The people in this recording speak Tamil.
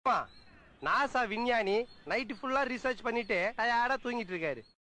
அப்பா நாசா விஞ்ஞானி நைட்டு ஃபுல்லா ரிசர்ச் பண்ணிட்டு டயர்டா தூங்கிட்டு இருக்காரு.